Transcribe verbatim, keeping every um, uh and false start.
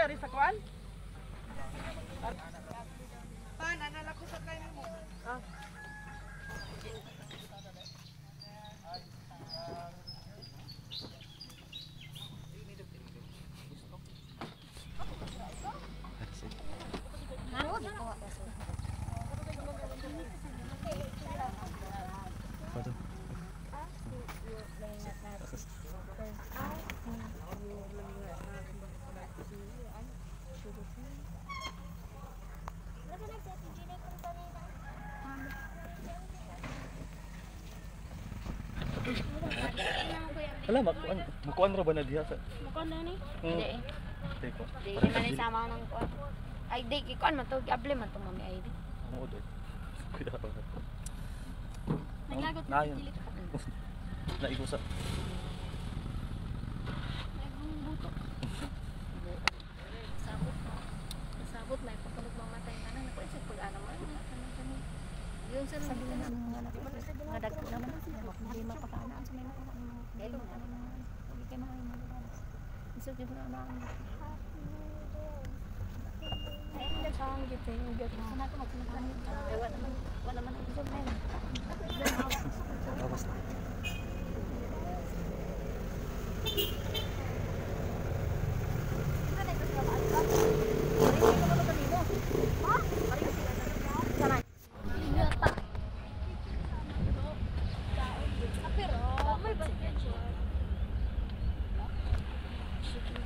ari sa kuan? Pa, nanala ko sa kain mo. Ah. Alam, makuan, makuan ra ba na diha sa? Makuan na ni? Hmm. Hindi eh. Di ko. Di man ni sama nang kuan. Ay di kikuan man to, able man to mami ay di. Oo do. Kuya ra. Naglagot na na yun. dilit. Naigusa. Nagong buto. Sabot. Sabot may pagkulog mamatay ka na nakuan sa pag-ana mo. Yun sa sabi na mga anak ko. Ngadag ko naman hindi mapakaanaan sa mga anak. Dito na. Hindi kay mga mga. Iso di na na. Ay, hindi sa ang gitu. Sana ko magpunta ni. Wala naman, wala man ang problema. Tapos na. Chicken